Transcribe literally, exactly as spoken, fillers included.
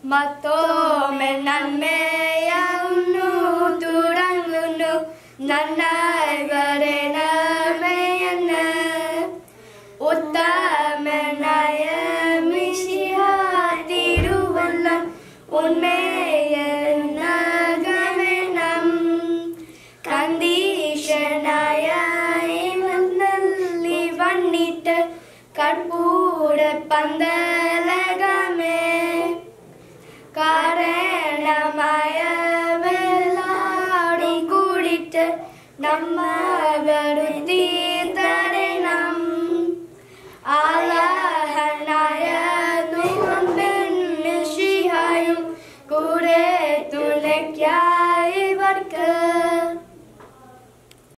മത്തോമെ നന്മയാവുന്നു തുടങ്ങുന്നു നന്നായി വരണമേയെന്ന് ഉത്തമനായ മിശിഹ തിരുവല്ലം ഉന്മേയെന്നകമെനം കണ്ടീഷനായ ഇമന്നല്ലി വന്നിട്ട് കർപ്പൂര പന്തലകമേ കാരണമായ വെള്ളാടി കൂടിട്ട് നമ്മ